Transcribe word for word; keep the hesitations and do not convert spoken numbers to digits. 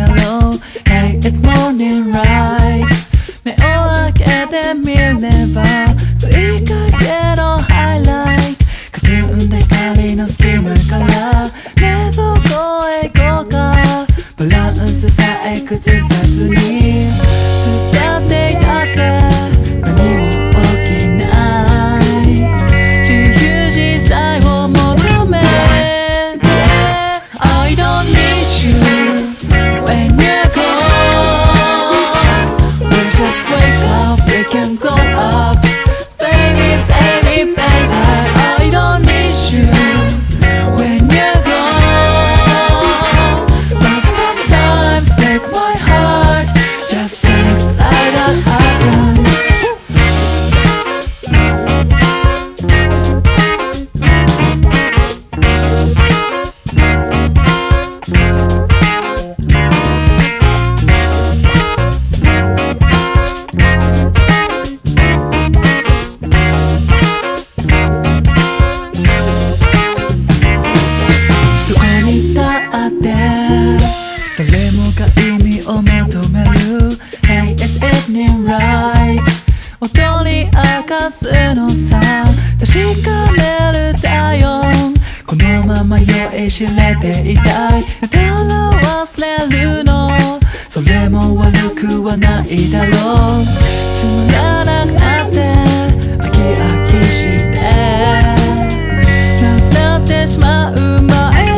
ろう Hey, it's morning right 目を開けてみれば追加けのハイライト霞んだ光の隙間からねえどこへ行こうかバランスさえ崩さずに伝ってやって何も起きない自由自在を求めて I don't need you when you're gone We just wake up, we can go up Baby, baby, baby I don't need you when you're gone But sometimes break my heart Just things like that happenどこにだって誰もが意味を求める Hey, it's evening right 音に明かすのさ確かめるだよこのまま酔いしれていたいだから忘れるのそれも悪くはないだろうつまらなくなって飽き飽きしてなくなってしまう前